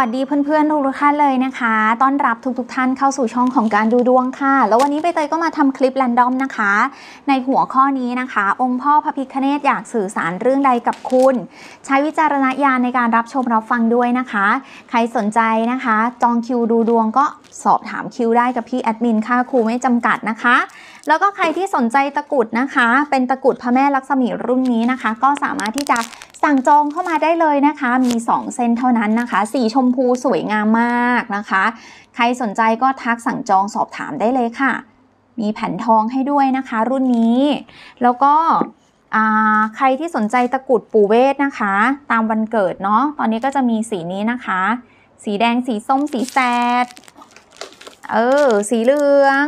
วัสดีเพื่อนๆทุกท่านเลยนะคะต้อนรับทุกท่านเข้าสู่ช่องของการดูดวงค่ะแล้ววันนี้ใบเตยก็มาทำคลิปแรนดอมนะคะในหัวข้อนี้นะคะองค์พ่อพระพิฆเนศอยากสื่อสารเรื่องใดกับคุณใช้วิจารณญาณในการรับชมรับฟังด้วยนะคะใครสนใจนะคะจองคิวดูดวงก็สอบถามคิวได้กับพี่แอดมินค่าครูไม่จำกัดนะคะแล้วก็ใครที่สนใจตะกรุดนะคะเป็นตะกรุดพระแม่ลักษมีรุ่นนี้นะคะก็สามารถที่จะสั่งจองเข้ามาได้เลยนะคะมี2เส้นเท่านั้นนะคะสีชมพูสวยงามมากนะคะใครสนใจก็ทักสั่งจองสอบถามได้เลยค่ะมีแผ่นทองให้ด้วยนะคะรุ่นนี้แล้วก็ใครที่สนใจตะกรุดปู่เวทนะคะตามวันเกิดเนาะตอนนี้ก็จะมีสีนี้นะคะสีแดงสีส้มสีแสดสีเหลือง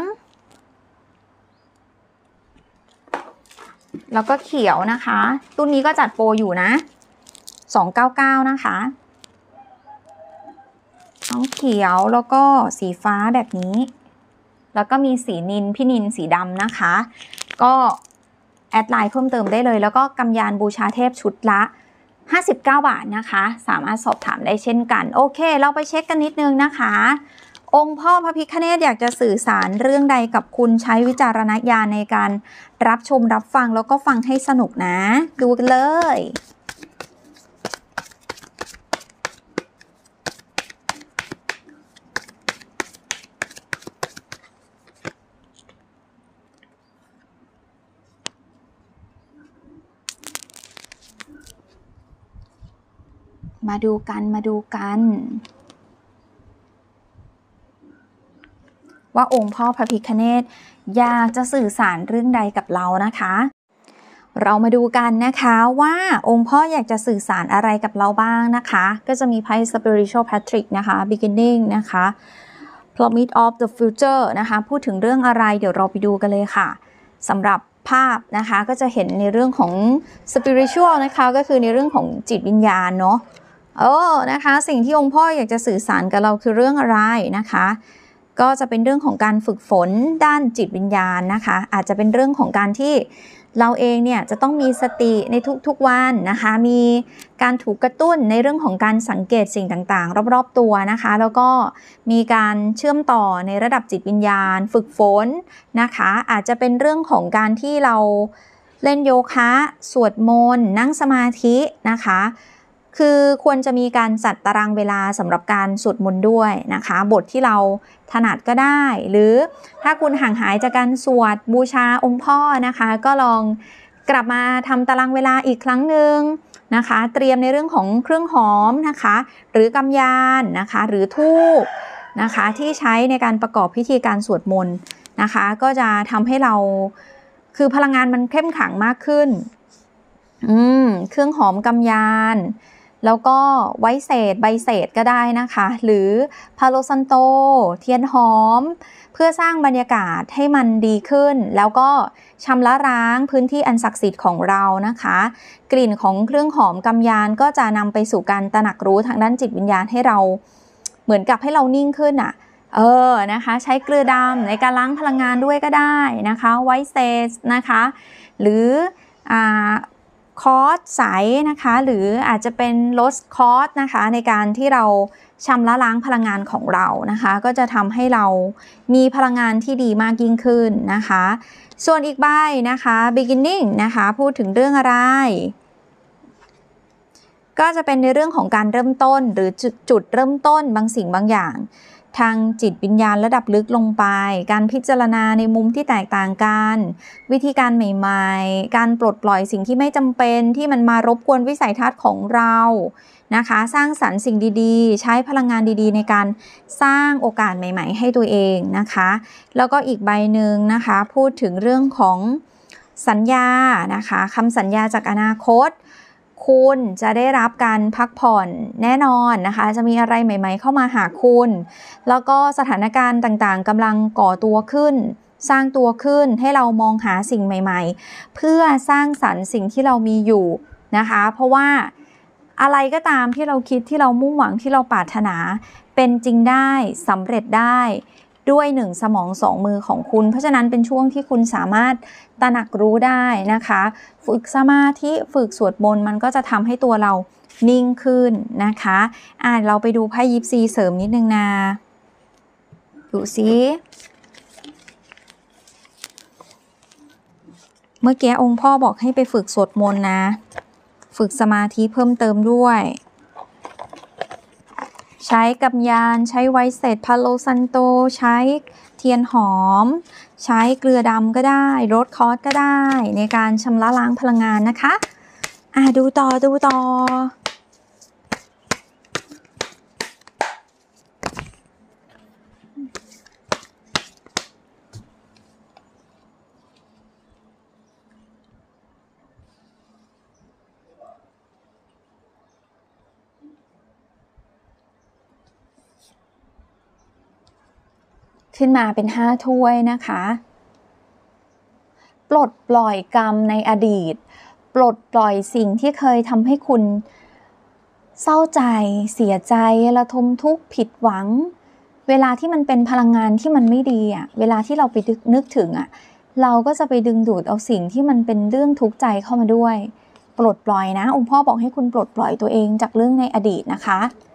แล้วก็เขียวนะคะรุ่นนี้ก็จัดโปรอยู่นะ299นะคะน้องเขียวแล้วก็สีฟ้าแบบนี้แล้วก็มีสีนิลพี่นิลสีดำนะคะก็แอดไลน์เพิ่มเติมได้เลยแล้วก็กำยานบูชาเทพชุดละ59 บาทนะคะสามารถสอบถามได้เช่นกันโอเคเราไปเช็คกันนิดนึงนะคะองค์พ่อพระพิฆเนศอยากจะสื่อสารเรื่องใดกับคุณใช้วิจารณญาณในการรับชมรับฟังแล้วก็ฟังให้สนุกนะดูกันเลยมาดูกันว่าองค์พ่อพระพิฆเนศอยากจะสื่อสารเรื่องใดกับเรานะคะเรามาดูกันนะคะว่าองค์พ่ออยากจะสื่อสารอะไรกับเราบ้างนะคะก็จะมีไพ่ Spiritual Patrick นะคะ Beginning นะคะ Promise of the Future นะคะพูดถึงเรื่องอะไรเดี๋ยวเราไปดูกันเลยค่ะสำหรับภาพนะคะก็จะเห็นในเรื่องของ Spiritual นะคะก็คือในเรื่องของจิตวิญญาณเนาะนะคะสิ่งที่องค์พ่ออยากจะสื่อสารกับเราคือเรื่องอะไรนะคะก็จะเป็นเรื่องของการฝึกฝนด้านจิตวิญญาณนะคะอาจจะเป็นเรื่องของการที่เราเองเนี่ยจะต้องมีสติในทุกๆวันนะคะมีการถูกกระตุ้นในเรื่องของการสังเกตสิ่งต่างๆรอบๆตัวนะคะแล้วก็มีการเชื่อมต่อในระดับจิตวิญญาณฝึกฝนนะคะอาจจะเป็นเรื่องของการที่เราเล่นโยคะสวดมนต์นั่งสมาธินะคะคือควรจะมีการจัดตารางเวลาสำหรับการสวดมนต์ด้วยนะคะบทที่เราถนัดก็ได้หรือถ้าคุณห่างหายจากการสวดบูชาองค์พ่อนะคะก็ลองกลับมาทำตารางเวลาอีกครั้งหนึ่งนะคะเตรียมในเรื่องของเครื่องหอมนะคะหรือกำยานนะคะหรือธูปนะคะที่ใช้ในการประกอบพิธีการสวดมนต์นะคะก็จะทำให้เราคือพลังงานมันเข้มขังมากขึ้นเครื่องหอมกำยานแล้วก็ไวเศษใบเศษก็ได้นะคะหรือพาโลซันโตเทียนหอมเพื่อสร้างบรรยากาศให้มันดีขึ้นแล้วก็ชำระล้างพื้นที่อันศักดิ์สิทธิ์ของเรานะคะกลิ่นของเครื่องหอมกำยานก็จะนำไปสู่การตระหนักรู้ทางด้านจิตวิญญาณให้เราเหมือนกับให้เรานิ่งขึ้นนะคะใช้เกลือดำในการล้างพลังงานด้วยก็ได้นะคะไวเศษนะคะหรือคอร์สใสนะคะหรืออาจจะเป็นโรสคอร์สนะคะในการที่เราชำระล้างพลังงานของเรานะคะก็จะทำให้เรามีพลังงานที่ดีมากยิ่งขึ้นนะคะส่วนอีกใบนะคะ beginning นะคะพูดถึงเรื่องอะไรก็จะเป็นในเรื่องของการเริ่มต้นหรือจุดเริ่มต้นบางสิ่งบางอย่างทางจิตวิญญาณระดับลึกลงไปการพิจารณาในมุมที่แตกต่างกันวิธีการใหม่ๆการปลดปล่อยสิ่งที่ไม่จำเป็นที่มันมารบกวนวิสัยทัศน์ของเรานะคะสร้างสรรค์สิ่งดีๆใช้พลังงานดีๆในการสร้างโอกาสใหม่ๆให้ตัวเองนะคะแล้วก็อีกใบหนึ่งนะคะพูดถึงเรื่องของสัญญานะคะคำสัญญาจากอนาคตคุณจะได้รับการพักผ่อนแน่นอนนะคะจะมีอะไรใหม่ๆเข้ามาหาคุณแล้วก็สถานการณ์ต่างๆกำลังก่อตัวขึ้นสร้างตัวขึ้นให้เรามองหาสิ่งใหม่ๆเพื่อสร้างสรรค์สิ่งที่เรามีอยู่นะคะเพราะว่าอะไรก็ตามที่เราคิดที่เรามุ่งหวังที่เราปรารถนาเป็นจริงได้สำเร็จได้ด้วย1สมอง2มือของคุณเพราะฉะนั้นเป็นช่วงที่คุณสามารถตระหนักรู้ได้นะคะฝึกสมาธิฝึกสวดมนต์มันก็จะทำให้ตัวเรานิ่งขึ้นนะคะเราไปดูไพ่ยิปซีเสริมนิดนึงนะดูสิเมื่อกี้องค์พ่อบอกให้ไปฝึกสวดมนต์นะฝึกสมาธิเพิ่มเติมด้วยใช้กำยานใช้ไวเซตพาโลซันโตใช้เทียนหอมใช้เกลือดำก็ได้โรสคอสก็ได้ในการชำระล้างพลังงานนะคะดูต่อขึ้นมาเป็น5ถ้วยนะคะปลดปล่อยกรรมในอดีตปลดปล่อยสิ่งที่เคยทำให้คุณเศร้าใจเสียใจระทมทุกข์ผิดหวังเวลาที่มันเป็นพลังงานที่มันไม่ดีเวลาที่เราไปนึกถึงเราก็จะไปดึงดูดเอาสิ่งที่มันเป็นเรื่องทุกข์ใจเข้ามาด้วยปลดปล่อยนะองค์พ่อบอกให้คุณปลดปล่อยตัวเองจากเรื่องในอดีตนะคะ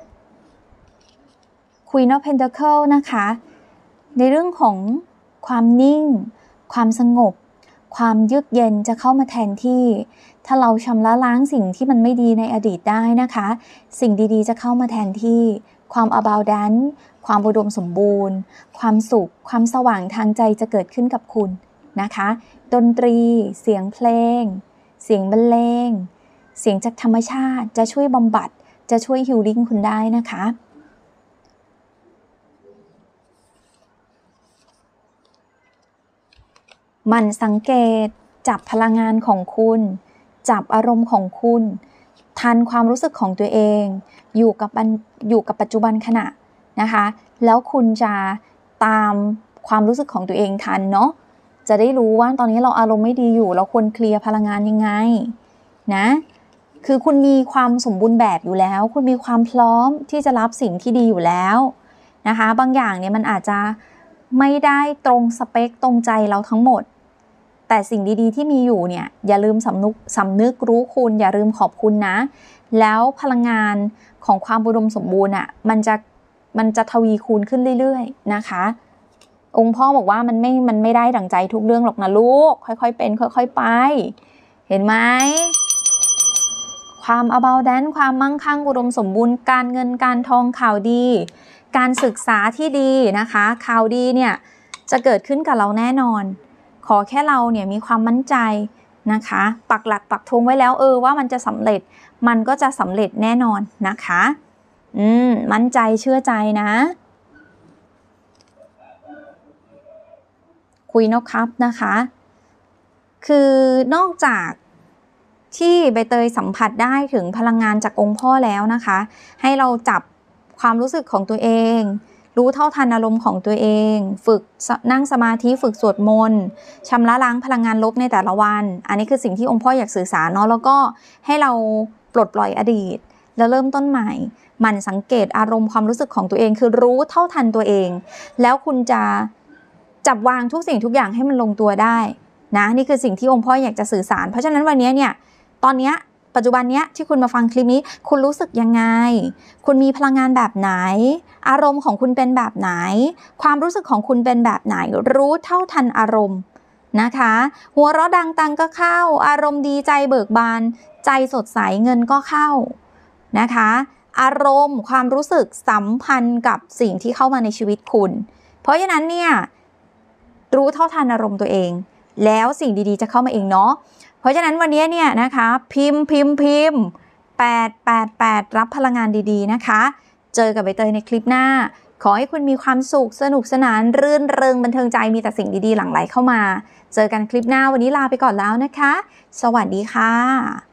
Queen of Pentacles นะคะในเรื่องของความนิ่งความสงบความเยือกเย็นจะเข้ามาแทนที่ถ้าเราชำระล้างสิ่งที่มันไม่ดีในอดีตได้นะคะสิ่งดีๆจะเข้ามาแทนที่ความ abundance ความอุดมสมบูรณ์ความสุขความสว่างทางใจจะเกิดขึ้นกับคุณนะคะดนตรีเสียงเพลงเสียงบรรเลงเสียงจากธรรมชาติจะช่วยบำบัดจะช่วยฮีลลิ่งคุณได้นะคะมันสังเกตจับพลังงานของคุณจับอารมณ์ของคุณทันความรู้สึกของตัวเองอยู่กับปัจจุบันขณะนะคะแล้วคุณจะตามความรู้สึกของตัวเองทันเนาะจะได้รู้ว่าตอนนี้เราอารมณ์ไม่ดีอยู่เราควรเคลียร์พลังงานยังไงนะคือคุณมีความสมบูรณ์แบบอยู่แล้วคุณมีความพร้อมที่จะรับสิ่งที่ดีอยู่แล้วนะคะบางอย่างเนี่ยมันอาจจะไม่ได้ตรงสเปคตรงใจเราทั้งหมดแต่สิ่งดีๆที่มีอยู่เนี่ยอย่าลืมสำนึกรู้คุณอย่าลืมขอบคุณนะแล้วพลังงานของความอุดมสมบูรณ์มันจะทวีคูณขึ้นเรื่อยๆนะคะองค์พ่อบอกว่ามันไม่ได้ดั่งใจทุกเรื่องหรอกนะลูกค่อยๆเป็นค่อยๆไปเห็นไหมความ abundance ความมั่งคั่งอุดมสมบูรณ์การเงินการทองข่าวดีการศึกษาที่ดีนะคะข่าวดีเนี่ยจะเกิดขึ้นกับเราแน่นอนขอแค่เราเนี่ยมีความมั่นใจนะคะปักหลักปักธงไว้แล้วว่ามันจะสำเร็จมันก็จะสำเร็จแน่นอนนะคะมั่นใจเชื่อใจนะ Queen of Cups นะคะคือนอกจากที่ใบเตยสัมผัสได้ถึงพลังงานจากองค์พ่อแล้วนะคะให้เราจับความรู้สึกของตัวเองรู้เท่าทันอารมณ์ของตัวเองฝึกนั่งสมาธิฝึกสวดมนต์ชำระล้างพลังงานลบในแต่ละวันอันนี้คือสิ่งที่องค์พ่ออยากสื่อสารเนาะแล้วก็ให้เราปลดปล่อยอดีตแล้วเริ่มต้นใหม่หมั่นสังเกตอารมณ์ความรู้สึกของตัวเองคือรู้เท่าทันตัวเองแล้วคุณจะจับวางทุกสิ่งทุกอย่างให้มันลงตัวได้นะนี่คือสิ่งที่องค์พ่ออยากจะสื่อสารเพราะฉะนั้นวันนี้เนี่ยตอนนี้ปัจจุบันเนี้ยที่คุณมาฟังคลิปนี้คุณรู้สึกยังไงคุณมีพลังงานแบบไหนอารมณ์ของคุณเป็นแบบไหนความรู้สึกของคุณเป็นแบบไหนรู้เท่าทันอารมณ์นะคะหัวเราะดังตังก็เข้าอารมณ์ดีใจเบิกบานใจสดใสเงินก็เข้านะคะอารมณ์ความรู้สึกสัมพันธ์กับสิ่งที่เข้ามาในชีวิตคุณเพราะฉะนั้นเนี่ยรู้เท่าทันอารมณ์ตัวเองแล้วสิ่งดีๆจะเข้ามาเองเนาะเพราะฉะนั้นวันนี้เนี่ยนะคะพิมพ์888รับพลังงานดีๆนะคะเจอกับใบเตยในคลิปหน้าขอให้คุณมีความสุขสนุกสนานรื่นเริงบันเทิงใจมีแต่สิ่งดีๆหลั่งไหลเข้ามาเจอกันคลิปหน้าวันนี้ลาไปก่อนแล้วนะคะสวัสดีค่ะ